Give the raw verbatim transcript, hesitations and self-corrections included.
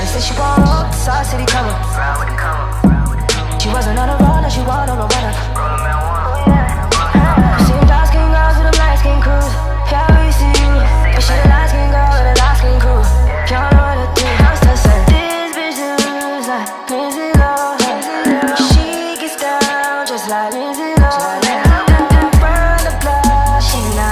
Shawty said she want South City cover. Ride with the cover. She wasn't on a runner, she want on a runner. Roll a marijuana. Seen dark skin girls with them light skin crews. Yeah, we see you. But she a light skin girl with a light skin crew. Can't know what to do. I'm still saying this bitch is like music girl.